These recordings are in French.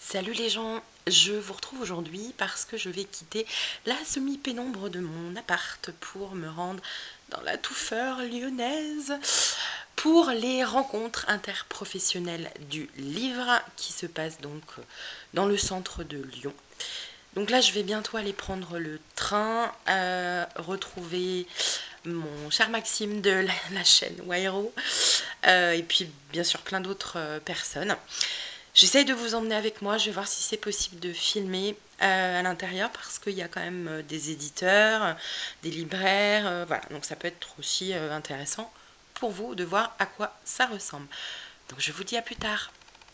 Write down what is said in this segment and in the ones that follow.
Salut les gens, je vous retrouve aujourd'hui parce que je vais quitter la semi-pénombre de mon appart pour me rendre dans la touffeur lyonnaise pour les rencontres interprofessionnelles du livre qui se passent donc dans le centre de Lyon. Donc là je vais bientôt aller prendre le train, retrouver mon cher Maxime de la chaîne Wairo et puis bien sûr plein d'autres personnes. J'essaye de vous emmener avec moi, je vais voir si c'est possible de filmer à l'intérieur parce qu'il y a quand même des éditeurs, des libraires, voilà, donc ça peut être aussi intéressant pour vous de voir à quoi ça ressemble. Donc je vous dis à plus tard.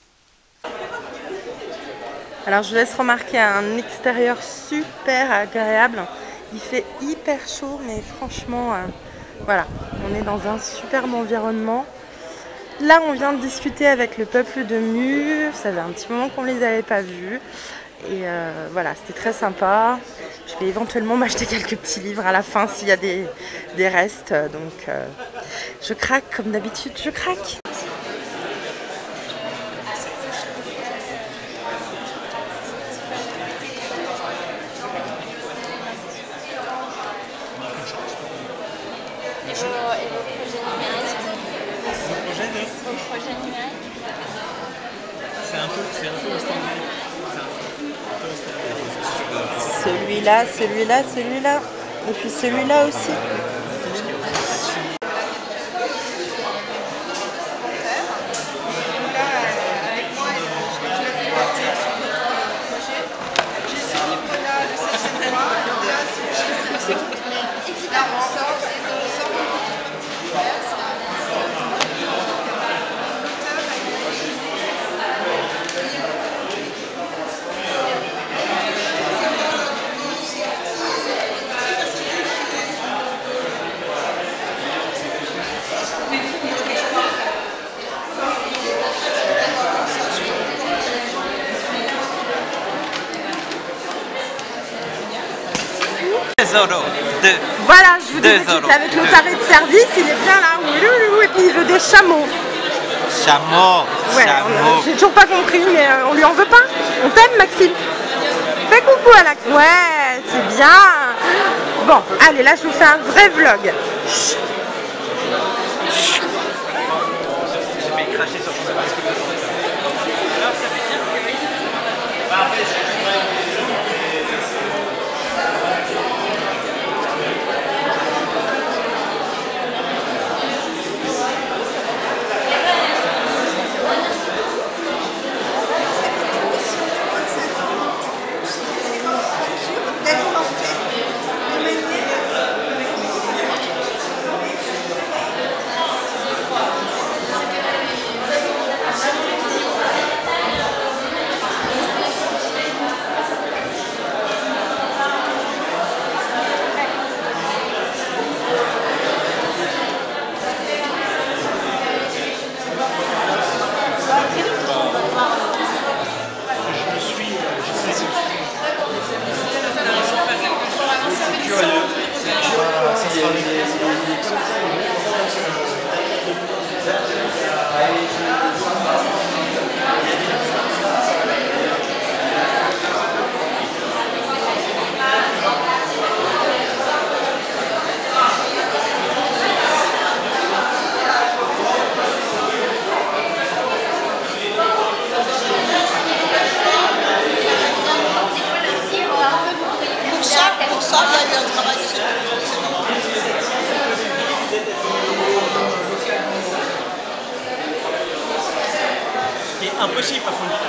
Alors je vous laisse remarquer un extérieur super agréable, il fait hyper chaud mais franchement voilà, on est dans un superbe environnement. Là, on vient de discuter avec le peuple de Mu, ça faisait un petit moment qu'on ne les avait pas vus. Et voilà, c'était très sympa. Je vais éventuellement m'acheter quelques petits livres à la fin s'il y a des restes. Donc, je craque comme d'habitude, je craque. Celui-là, celui-là, celui-là. Et puis celui-là aussi. Voilà, je vous disais que avec le tarif de service, il est bien là, et puis il veut des chameaux. Chameau, ouais, chameau. J'ai toujours pas compris, mais on lui en veut pas. On t'aime, Maxime. Fais coucou à la... Ouais, c'est bien. Bon, allez, là je vous fais un vrai vlog. Impossible par contre.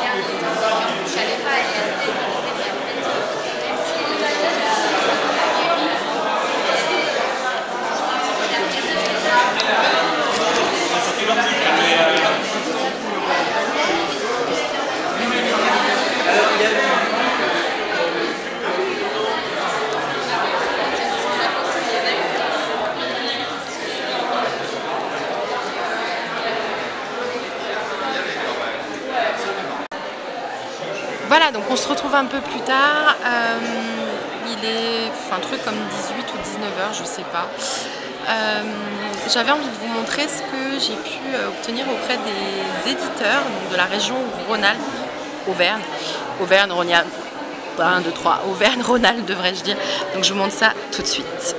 Voilà, donc on se retrouve un peu plus tard. Il est un truc comme 18 ou 19h, je sais pas. J'avais envie de vous montrer ce que j'ai pu obtenir auprès des éditeurs donc de la région Rhône-Alpes Auvergne. Auvergne-Rhône-Alpes. 1, 2, 3. Auvergne-Rhône-Alpes, devrais-je dire. Donc je vous montre ça tout de suite.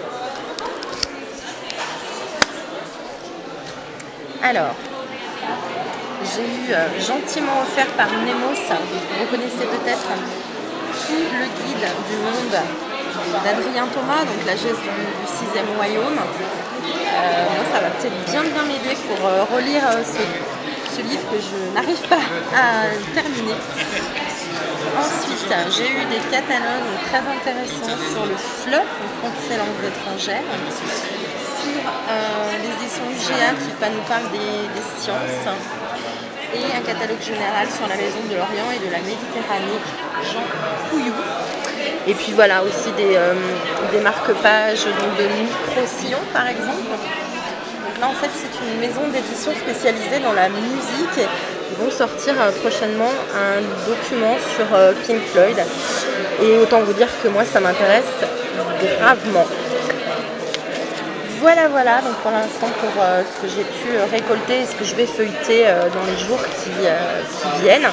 Alors, j'ai eu gentiment offert par Nemos, vous connaissez peut-être, tout le guide du monde d'Adrien Thomas, donc la geste du 6e royaume. Moi, ça va peut-être bien m'aider pour relire ce livre que je n'arrive pas à terminer. Ensuite, j'ai eu des catalogues très intéressants sur le FLE, le français langues étrangères, sur les éditions UGA qui nous parlent des sciences, et un catalogue général sur la Maison de l'Orient et de la Méditerranée, Jean Couillou. Et puis voilà, aussi des marque-pages de micro-sillons par exemple. Donc là en fait c'est une maison d'édition spécialisée dans la musique. Ils vont sortir prochainement un document sur Pink Floyd. Et autant vous dire que moi ça m'intéresse gravement. Voilà, donc pour l'instant pour ce que j'ai pu récolter et ce que je vais feuilleter dans les jours qui viennent.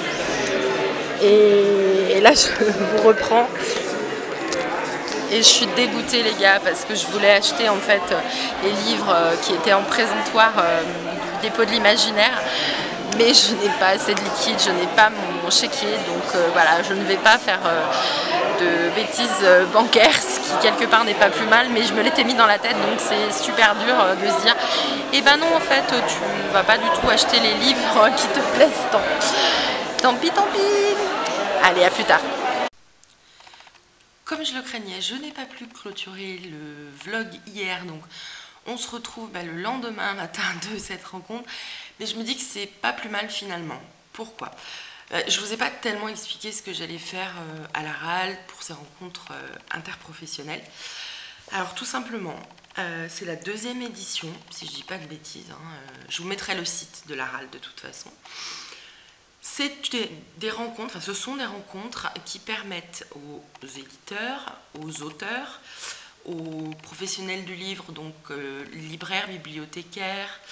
Et là je vous reprends. Et je suis dégoûtée les gars parce que je voulais acheter en fait les livres qui étaient en présentoir du dépôt de l'imaginaire. Mais je n'ai pas assez de liquide, je n'ai pas mon chéquier, donc voilà, je ne vais pas faire de bêtises bancaires, ce qui quelque part n'est pas plus mal, mais je me l'étais mis dans la tête, donc c'est super dur de se dire, eh ben non, en fait, tu vas pas du tout acheter les livres qui te plaisent tant. Tant pis. Allez, à plus tard. Comme je le craignais, je n'ai pas pu clôturer le vlog hier, donc on se retrouve le lendemain matin de cette rencontre, mais je me dis que c'est pas plus mal finalement. Pourquoi ? Je vous ai pas tellement expliqué ce que j'allais faire à la RAL pour ces rencontres interprofessionnelles. Alors tout simplement, c'est la 2e édition, si je dis pas de bêtises, je vous mettrai le site de la RAL de toute façon. C'est des rencontres, ce sont des rencontres qui permettent aux éditeurs, aux auteurs, aux professionnels du livre, donc libraires, bibliothécaires,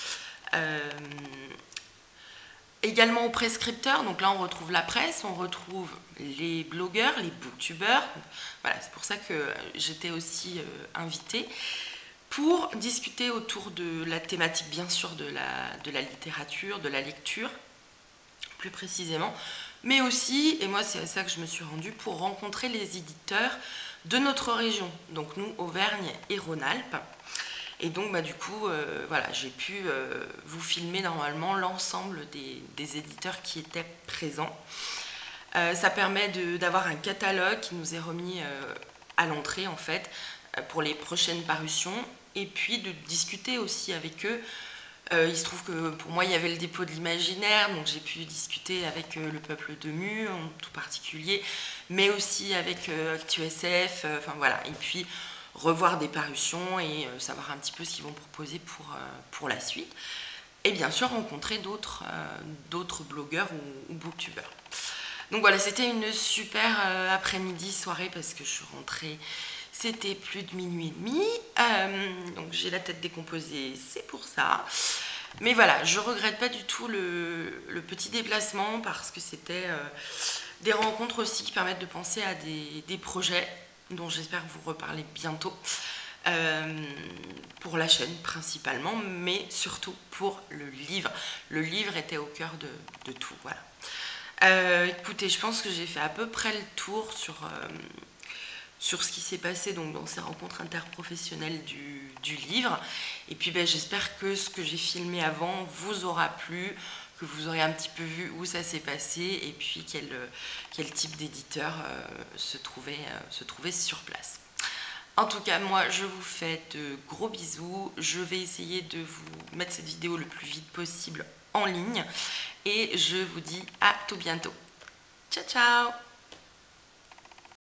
également aux prescripteurs. Donc là on retrouve la presse, on retrouve les blogueurs, les booktubeurs. Voilà, c'est pour ça que j'étais aussi invitée pour discuter autour de la thématique bien sûr de la littérature, de la lecture plus précisément, mais aussi, et moi c'est à ça que je me suis rendue, pour rencontrer les éditeurs de notre région, donc nous Auvergne et Rhône-Alpes. Et donc du coup voilà, j'ai pu vous filmer normalement l'ensemble des éditeurs qui étaient présents. Ça permet d'avoir un catalogue qui nous est remis à l'entrée en fait pour les prochaines parutions, et puis de discuter aussi avec eux. Il se trouve que pour moi il y avait le dépôt de l'imaginaire, donc j'ai pu discuter avec le peuple de Mu en tout particulier, mais aussi avec ActuSF, enfin voilà, et puis revoir des parutions et savoir un petit peu ce qu'ils vont proposer pour la suite. Et bien sûr rencontrer d'autres blogueurs ou booktubeurs. Donc voilà, c'était une super après-midi, soirée, parce que je suis rentrée, c'était plus de minuit et demi, donc j'ai la tête décomposée, c'est pour ça. Mais voilà, je regrette pas du tout le petit déplacement, parce que c'était des rencontres aussi qui permettent de penser à des projets dont j'espère vous reparler bientôt, pour la chaîne principalement, mais surtout pour le livre. Le livre était au cœur de tout, voilà. Écoutez, je pense que j'ai fait à peu près le tour sur ce qui s'est passé donc dans ces rencontres interprofessionnelles du livre. Et puis j'espère que ce que j'ai filmé avant vous aura plu, que vous aurez un petit peu vu où ça s'est passé, et puis quel type d'éditeur se trouvait sur place. En tout cas, moi, je vous fais de gros bisous. Je vais essayer de vous mettre cette vidéo le plus vite possible en ligne. Et je vous dis à tout bientôt. Ciao, ciao!